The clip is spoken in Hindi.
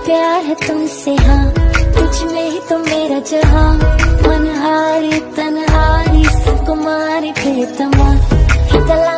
प्यार है तुमसे हाँ, तुझ में ही तो मेरा जहां, मनहारी तनहारी सुकुमारी प्रियतमा,